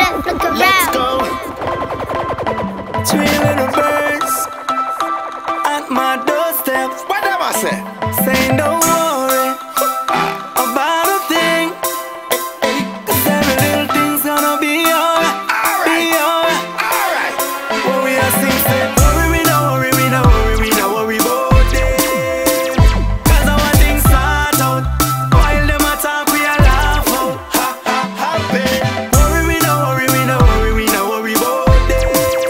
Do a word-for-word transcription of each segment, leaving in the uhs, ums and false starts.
Let's look around. Let's go. Three little birds at my doorstep. Whatever I say. Saying don't worry about a thing, 'cause every little thing's gonna be alright. Be alright. Alright. What we are sing, say, worry, we don't worry, we don't worry, we don't worry about it. 'Cause our things start out, while them attack, we are laugh out. Ha ha happy. Worry, we don't worry, we don't worry, we don't worry about it.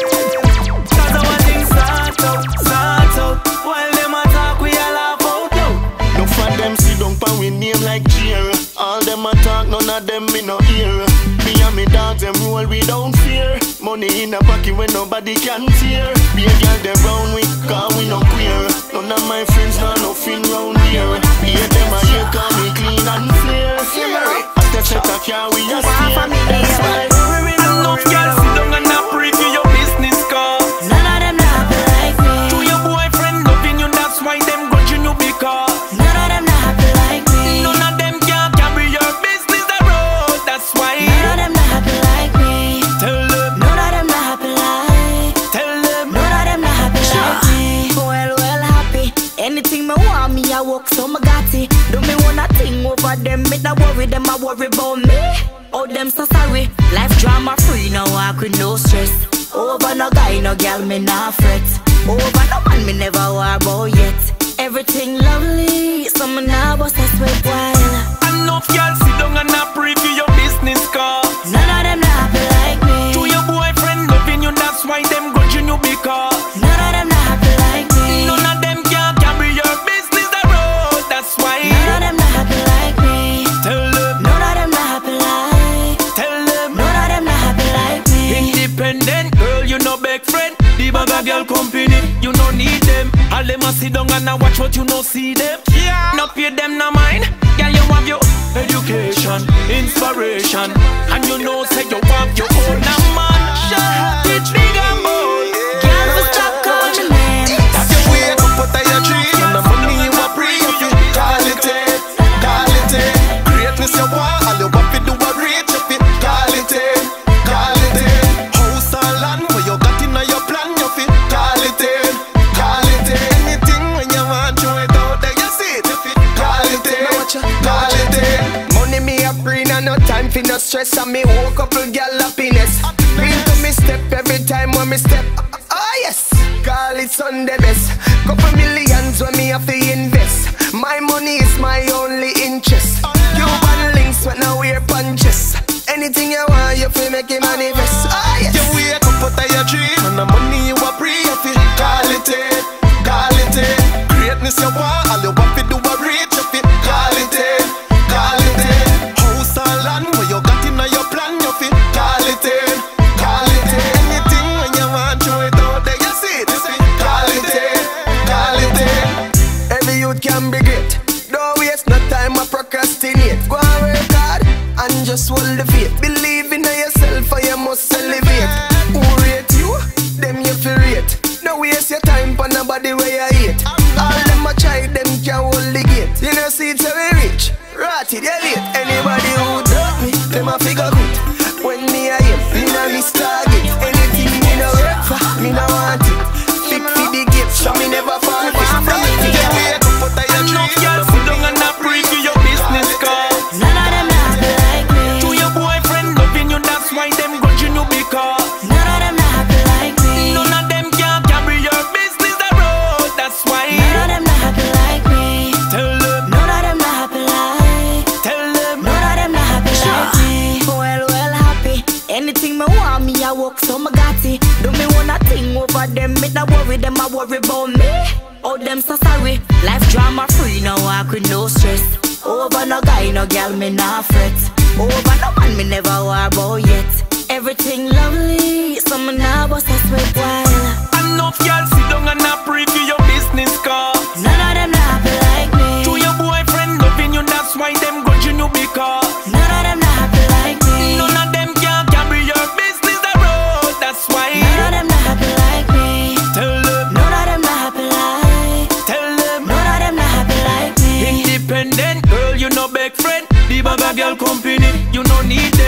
'Cause our things start out, start out, while them attack, we are laugh out. No for them sit down pan we name like cheer. All them a talk, none of them me no hear. Me and me dogs them roll without fear. Money in a pocket when nobody can tear. Be a girl them round we, cause we no queer. None of my friends not nothing round here. Hear them a hear call me clean and clear. After set a car we a steer. That's why Worry, we don't Enough worry, girls sit down and a pray for your business cause None of them not happy like me. to your boyfriend loving you, that's why them grudging you because None of them not happy like me. none of them can carry your business the road. That's why None of them not happy like me. tell them, None of them not happy like. tell them. None of them not happy like me. Well, well, happy. Anything me want, me I work so me got it. Do me wanna thing over them, me not worry them, I worry about me. Oh, them so sorry. Life drama free, now walk with no stress. Over no guy, no girl, me not fret. Over no man, me never worry about yet. Everything lovely, so me nah bust a sweat while. Enough girls sit down and a pray for your business cause None of them not happy like me. to your boyfriend loving you, that's why them grudging you because None of them not happy like me. none of them can carry your business the road. That's why None of them not happy like me. tell them, None of them not happy like. tell them. None of them not happy like me. Independent girl, you no big friend. The bag of girl company, you no need them. All them a sit down and a watch what you no see them. Yeah. No pay them no mind. Girl, you have your education, inspiration, and you know say you have your own man. It's big and bold. Girl, we stop calling me. That's your way to put out your dream. And the money you a free, you fit call it in, call it in. Greatness you want, all you want to do a reach, you fit call it in, call it in. House or land, where you got in your plan, you fit call it in, call it in. Anything when you want, you it out there, you see it, you fit call it in, call it in. Money me a free, and no time for no stress. And me woke up with girl happiness. Green to me step every time when me step. Oh yes, call it Sunday best. Couple millions when me have to invest. My money is my only interest. Cuban links when I wear punches. Anything you want, you feel make it manifest. Oh yes. You wake up out of your dream, and the money you a free, you fit call it in, call it in. Greatness you want, all you want to do a reach, you fit call it in, call it in. House or land, where you got in your plan, you fit call it in, call it in. Anything when you want, you it out there, you see it, you fit call it in, call it in. Every youth can be great. Don't waste no time or procrastinate. Go and work hard and just hold the faith. Believe in yourself or you must elevate. Who rate you? Them you feel rate. Don't waste your time for nobody where you hate. All them a try, them can hold the gate. You know see it's we rich. Right it, you late. Anybody who doubt me, them a figure good. When me a aim, me no miss target. Anything me no work for, me no want it. Fit for the gift, so me never fall for it. You wake up out of your Enough dream, girls sit down and a pray for your business cause None of them not happy like me. to your boyfriend loving you, that's why them grudging you because None of them not happy like me. none of them can carry your business the road. That's why None of them not happy like me. tell them, None of them not happy like. tell them. None of them not happy like me. Well, well, happy. Anything me want, me I work so me got it. Do me wanna thing over them, me not worry them, I worry about me. Oh, them so sorry. Life drama free, now walk with no stress. Over no guy, no girl, me not fret. Over no man, me never worry about yet. Everything lovely, so me nah bust a sweat while. Enough girls sit down and a pray for your business cause None of them not happy like me. to your boyfriend loving you, that's why them grudging you because None of them not happy like me. none of them can carry your business the road. That's why None of them not happy like me. tell them, None of them not happy like. tell them. None of them not happy like me. Independent girl, you no big friend. The bag of girl company, you no need them.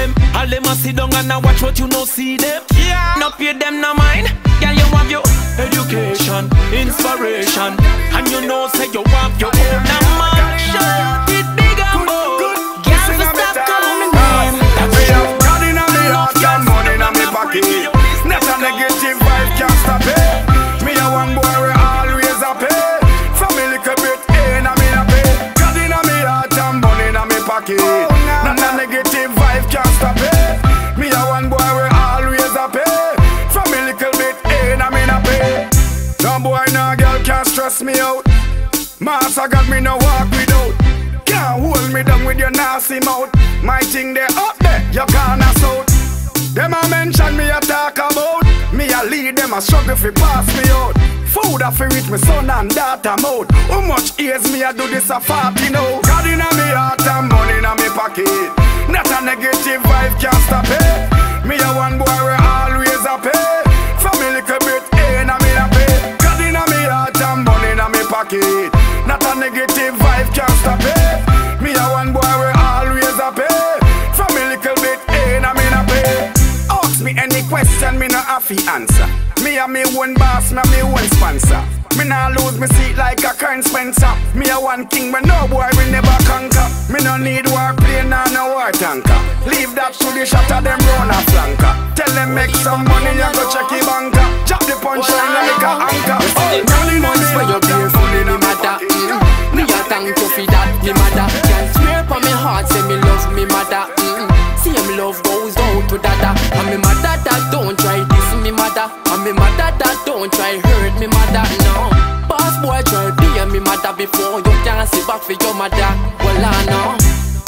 a sit down and a watch what you no see them. Yeah. No pay them no mind. Girl, you have your education, inspiration, and you know say you have your own man. Shout it big and bold. Girl, so stop calling me name. We have God in my heart and money in my pocket. Not a negative vibe can't stop it. Me a one boy we always happy. From a little bit in a me a pay. God in my heart and money in my pocket. Not a negative vibe can't stop it. Me a one boy we always happy. From a little bit in a me a pay. No boy no girl can't stress me out. Master got me no walk without. Can't hold me down with your nasty mouth. My thing they up there, you can't out. Them a mention me a talk about. Me a lead them a struggle fi pass me out. Food a fi reach me son and daughter mouth. How much years me a do this a forty now? God inna me heart and money inna me pocket. Not a negative vibe can't stop it. Me a one boy we always happy. From a little bit inna me a pay. God inna me heart and money inna me pocket. Not a negative vibe can't stop it. Me a one boy we always happy. From a little bit inna me a pay. Ask me any question, me no have to answer. Me a me one boss, me me one sponsor. Me nah lose me seat like a Kern Spencer. Me a one king, but no boy we never conquer. Me no need warplane or no war tanker. Leave that to the shot of them round a flanker. Tell them make some money, you go check your banker. Chop the punchline like a anchor. Nine months for your beer for me, me mother. Mm. Me a thank you for that, me mother. Can't swear for me heart, say me love me mother. Mm. Same love goes down to dada. And me mother that don't try this, me mother. And me mother that don't try hurt me mother, no. Boss boy try be me mother before you can't see back for your mother. Well I know.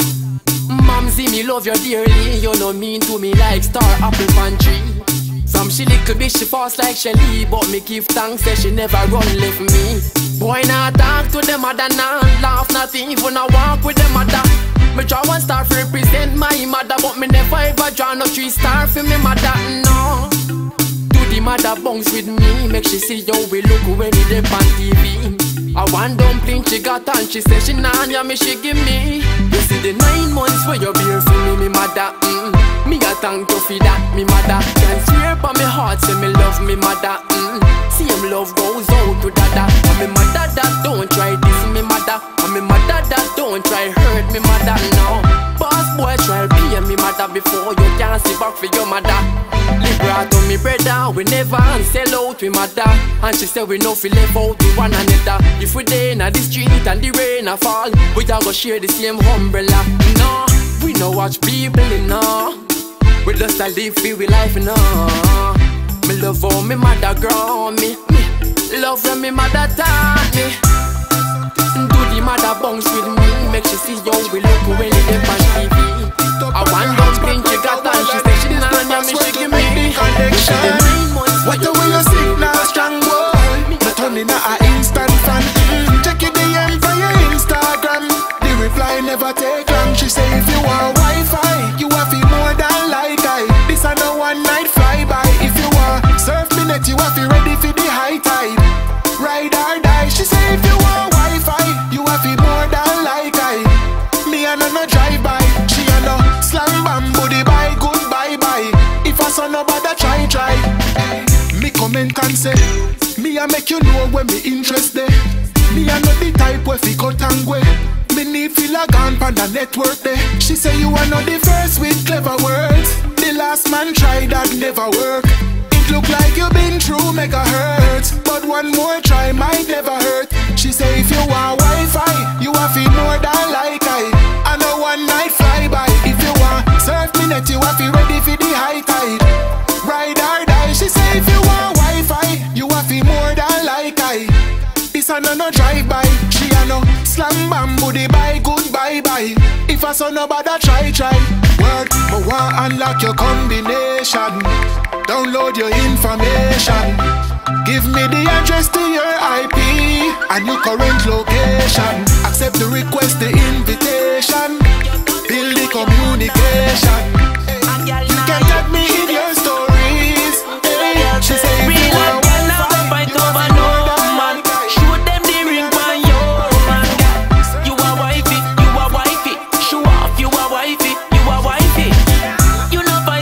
Momsy, me love you dearly. You know mean to me like star apple pan tree. Some she little bit she fast like Shelly, but me give thanks that she never run left me. Boy not talk to the mother, not laugh, not even a walk with the mother. Me draw one star to represent my mother, but me never ever draw no three star for me mother, no. Do the mother bounce with me, make she see how we look when we dey on T V. I one dumpling she got and she say she nah ya me she give me. You see the nine months for your beer for me, me mother. Mm. Me a thank you for that, me mother. Can't swear for me heart, say me love me mother. Mm. Same love goes out to dada. And me mother that don't try this, me mother. And me mother that don't try hurt me mother, no. Boss boy try be me mother before you can't see back for your mother. Liberato me brother, we never sell out we mother. And she said we no feel left out with one another. If we dey in the street and the rain a fall, we all go share the same umbrella. No, we no watch people in no. We just a live free with life no. Me love how me mother grow me, me love when me mother taught me. Do the mother bounce with me, make she see how we look when we dey on T V. I want those things she got and she say she nah nah me she give me. She the nine months. What the way you sit now strong boy? Not turning a instant fan. Mm, check it D M for your Instagram. The reply never take long. She say if you want Wi-Fi, you have it more than like I. This a no one night flyby. If you want surf me net, you have it ready for the high tide. Ride or die. She say if you want Wi-Fi, you have it more than like I. Me and no drive by. She a no slam bamboo the bye goodbye bye. If I saw nobody try try. Me comment and say, me a make you know when me interested. Me a not the type where fi cut and go. Me need feel a gun pan the network there. She say you are not the first with clever words. The last man tried that never work. It look like you been through mega hurts, but one more try might never hurt. She say if you want Wi-Fi, you have it more than like I. I know one night flyby. If you want surf me net, you have it ready for the high tide. Ride or die. She say if you want Wi-Fi, you have it more than like I. This a no no drive by. She a no slam bamboo the bye goodbye bye. If I saw nobody try try. Word, me want unlock your combination. Download your information. Give me the address to your I P and your current location. Accept the request, the invitation. Build the communication. You can tag me in your stories. Hey, she say if you want Wi-Fi, you have it more than like I. Show them the ring by your man. You a wifey, you a wifey. Show off, you a wifey, you a wifey. You know by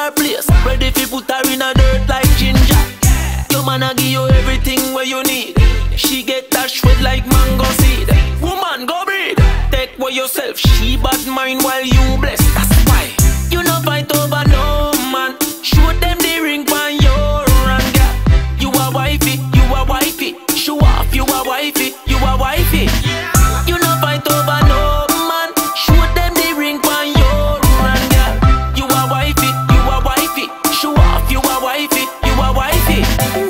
her place. Ready if you put her in a dirt like ginger. Your man a give you everything where you need. She get dashed with like mango seed. Woman, go breed. Take for yourself. She bad mind while you bless. That's why you no fight over no man. Show them the ring on your hand, girl. You a wifey, you a wifey. Show off, you a wifey, you a wifey. You no fight over no man. Show them the ring on your hand, girl. You a wifey, you a wifey. Show off, you a wifey, you a wifey.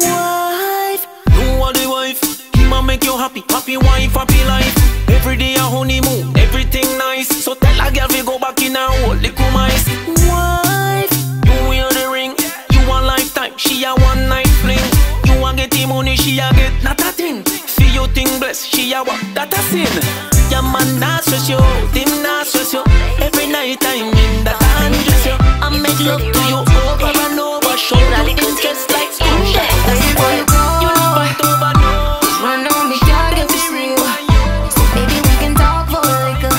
Wife, you are the wife. Him a make you happy, happy wife, happy life. Every day a honeymoon, everything nice. So tell a girl we go back in her hole, little mice. Wife, you wear the ring. You a lifetime, she a one night fling. You a get the money, she a get not a thing. See you thing bless, she a what, that a sin. Your man not stress you, him not stress you. Every night I'm in that undress you. I make love to you over and over. Show you interest like sponge. That's why you don't fight over no. Run on me, can't get this real. So maybe we can talk for a little.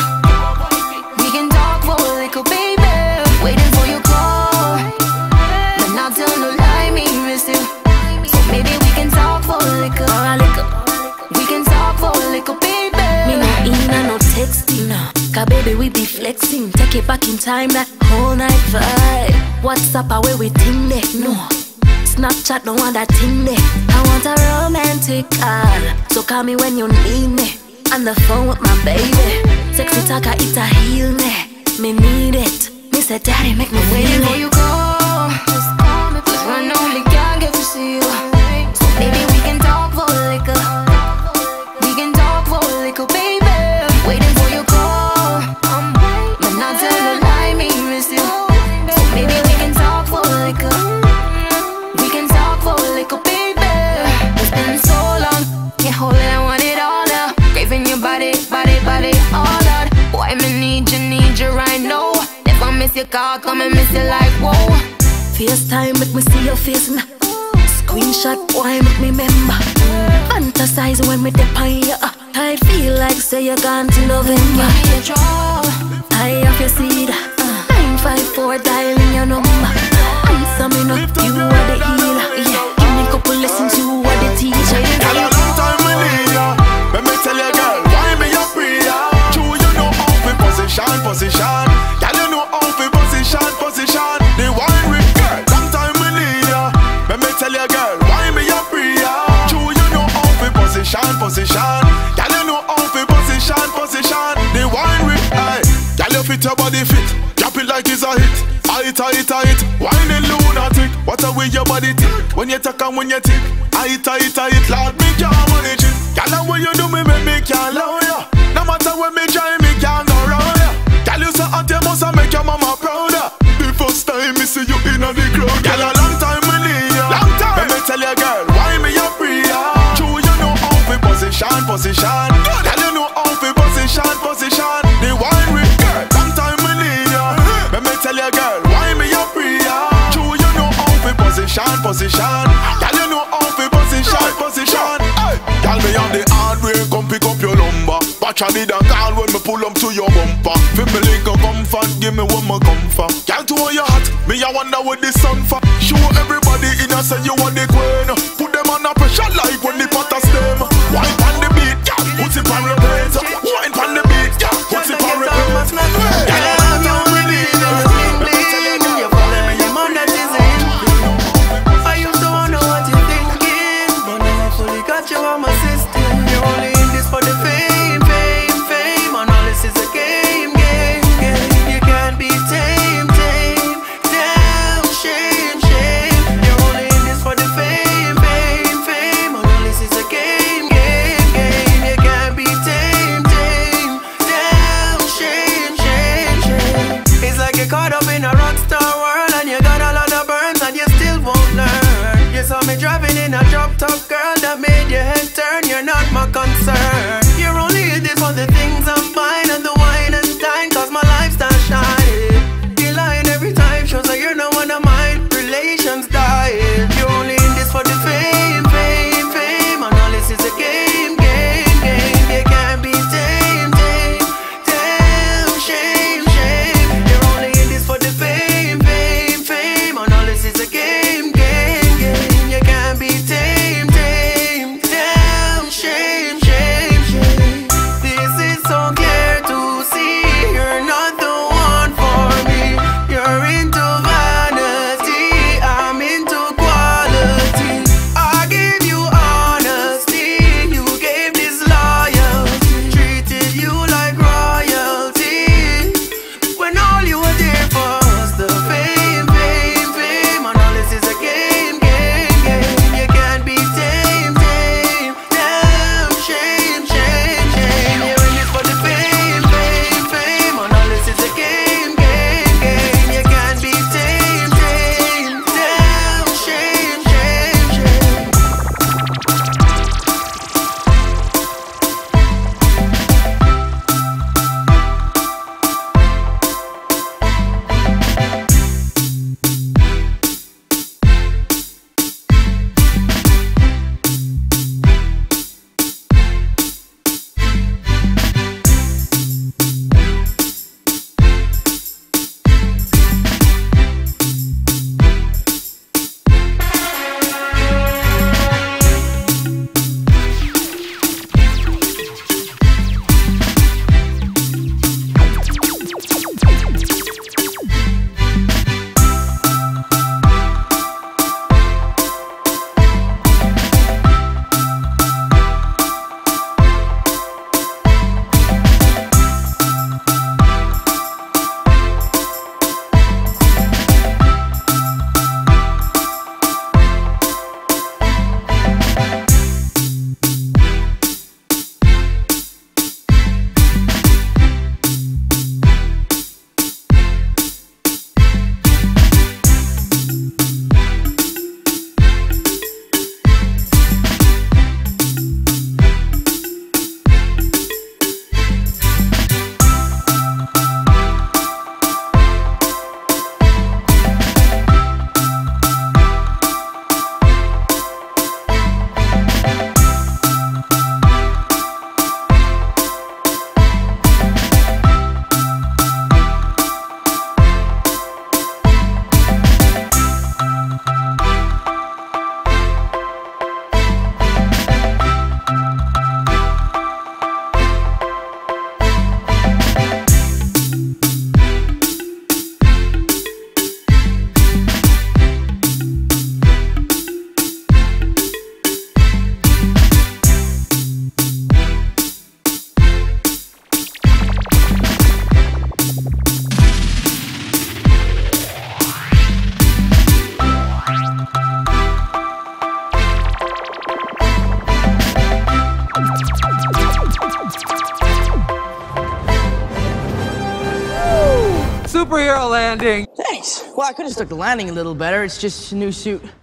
We can talk for a little, baby. Waiting for your call, but not tell no lie, me miss you. So maybe we can talk for a little, or a little. We can talk for a little, baby. Me no email, no texting, no. Cause baby we be flexing. Take it back in time, that whole night vibe. WhatsApp away we think that, no. Snapchat don't want that thing there. I want a romantic call, so call me when you need me. On the phone with my baby. Sexy talk, I it a heal me. Me need it. Me say daddy make me wait. Before you go, just call me. Just run on me, can't get to see you. So maybe we can talk for a little. We can talk for a little, baby. Waiting for your call, but not tell a lie, me miss you. So maybe we can talk for a little. We can talk for a little, baby. It's been so long, can't hold it, I want it all now. Craving your body, body, body, all out. Boy, me need you, need you right now. Never miss your call, come and miss you like whoa. FaceTime, make me see your face now. Screenshot, boy, make me remember. Fantasize when me dip on you. I feel like say you're gone to November. Give me a draw, I have your seed. Nine five four dialing your number. Answer me not, you are the healer. Yeah, give me a couple lessons, you are the teacher. Girl, a long time we need ya. Let me tell you, girl, why me a prayer? True, you know how we position, position. Girl, you know how we position, position. The wine with girl, long time we need ya. Let me tell you, girl, why me a prayer? True, you know how we position, position. Girl, you know how we position, position. The wine with, aye. Girl, you fit your body fit. Drop it like it's a hit. Tight, tight, tight. Wine and lunatic. What a way your body tick. When you talk and when you tick. Tight, tight, tight. Lord, me can't manage it. Girl, the way you do me, make me can't love ya. No matter when me try, me can't go round ya. Girl, you so hot, you must make your mama prouder. The first time me see you in the crowd. Girl, a long time me need ya. Long time. Let me tell you, girl, why me a prayer? True, you know how we position, position. Girl, you know how we position, position. The wine with girl, long time me need ya. Let me tell you, girl, why me a prayer? True, you know how we position, position. Girl, you know how we position, position. Hey, girl, me on the hard way, come pick up your number. Watch I need a call when me pull up to your bumper. Feel me link a comfort, give me one more comfort. Girl, to your heart, me I wonder what the sun for. Show everybody in a say you want the queen. Put them on a pressure like when the pot a stem. Wine on the beat, girl, put it on repeat. Wine on the beat, girl, put it on repeat. Girl, I'm your winning. You're following me, your man that is in. I used to wonder what you're thinking, but now I fully got you on my system. You're only in this for the fame, fame, fame. And all this is a game, game, game. You can't be tame, tame. Damn, shame, shame. You're only in this for the fame, fame, fame. And all this is a game, game, game. You can't be tame, tame. Damn, shame, shame, shame. It's like you're caught up in a rockstar world and you got a lot of burns and you still won't learn. You saw me driving in a drop top, girl, that made your head turn. You're not my concern. You're only in this for the things I'm buying and the wine and dine, cause my lifestyle shining. You're lying every time, shows that you're not one of mine. Relations dying. You're only in this for the fame, fame, fame. And all this is a game, game, game. You can't be tame, tame. Damn, shame, shame. You're only in this for the fame, fame, fame. superhero landing. Thanks. Well, I could have stuck the landing a little better. It's just a new suit.